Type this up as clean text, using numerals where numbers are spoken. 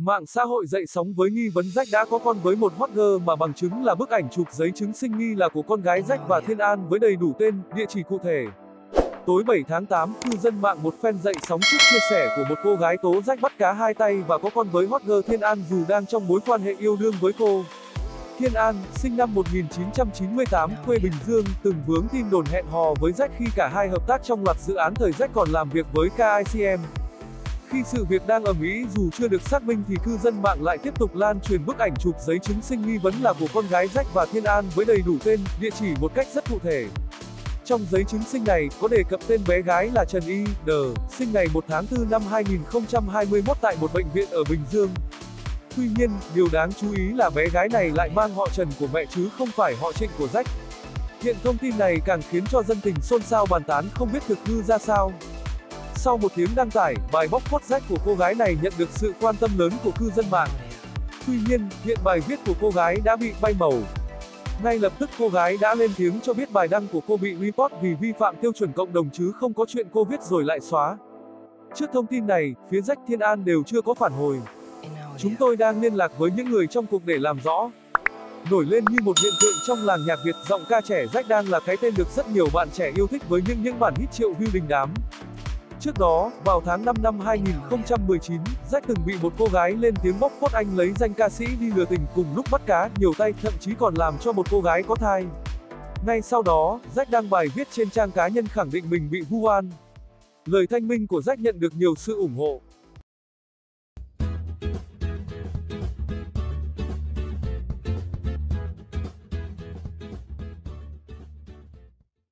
Mạng xã hội dậy sóng với nghi vấn Jack đã có con với một hot girl mà bằng chứng là bức ảnh chụp giấy chứng sinh nghi là của con gái Jack và Thiên An với đầy đủ tên, địa chỉ cụ thể. Tối 7 tháng 8, cư dân mạng một fan dậy sóng trước chia sẻ của một cô gái tố Jack bắt cá hai tay và có con với hot girl Thiên An dù đang trong mối quan hệ yêu đương với cô. Thiên An, sinh năm 1998, quê Bình Dương, từng vướng tin đồn hẹn hò với Jack khi cả hai hợp tác trong loạt dự án thời Jack còn làm việc với KICM. Khi sự việc đang ầm ĩ dù chưa được xác minh thì cư dân mạng lại tiếp tục lan truyền bức ảnh chụp giấy chứng sinh nghi vấn là của con gái Jack và Thiên An với đầy đủ tên, địa chỉ một cách rất cụ thể. Trong giấy chứng sinh này, có đề cập tên bé gái là Trần Y, D, sinh ngày 1 tháng 4 năm 2021 tại một bệnh viện ở Bình Dương. Tuy nhiên, điều đáng chú ý là bé gái này lại mang họ Trần của mẹ chứ không phải họ Trịnh của Jack. Hiện thông tin này càng khiến cho dân tình xôn xao bàn tán không biết thực hư ra sao. Sau một tiếng đăng tải, bài bóc phốt Jack của cô gái này nhận được sự quan tâm lớn của cư dân mạng. Tuy nhiên, hiện bài viết của cô gái đã bị bay màu. Ngay lập tức cô gái đã lên tiếng cho biết bài đăng của cô bị report vì vi phạm tiêu chuẩn cộng đồng chứ không có chuyện cô viết rồi lại xóa. Trước thông tin này, phía Jack Thiên An đều chưa có phản hồi. Chúng tôi đang liên lạc với những người trong cuộc để làm rõ. Nổi lên như một hiện tượng trong làng nhạc Việt, giọng ca trẻ Jack đang là cái tên được rất nhiều bạn trẻ yêu thích với những bản hit triệu view đình đám. Trước đó, vào tháng 5 năm 2019, Jack từng bị một cô gái lên tiếng bóc phốt anh lấy danh ca sĩ đi lừa tình cùng lúc bắt cá nhiều tay, thậm chí còn làm cho một cô gái có thai. Ngay sau đó, Jack đăng bài viết trên trang cá nhân khẳng định mình bị vu oan. Lời thanh minh của Jack nhận được nhiều sự ủng hộ.